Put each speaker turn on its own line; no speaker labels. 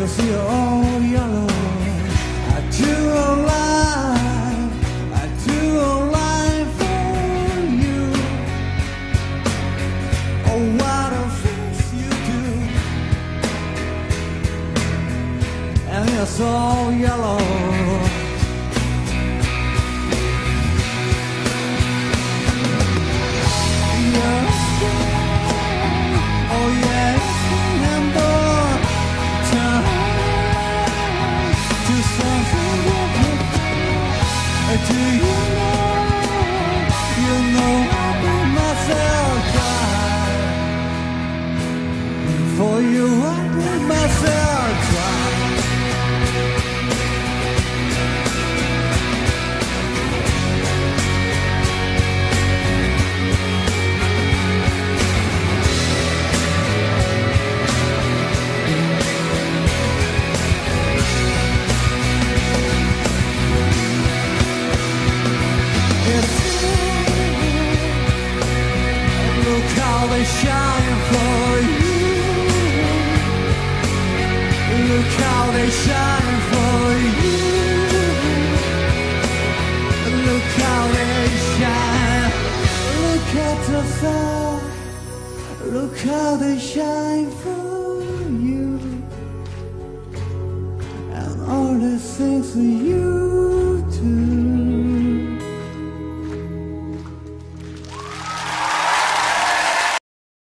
'cause you're all yellow. I do all life, I do all life for you. Oh, what the things you do, and you're so yellow. Do you know I put myself dry. For you I put myself dry. Look how they shine for you. Look how they shine for you. Look how they shine. Look at the sun. Look how they shine for you. And all the things for you.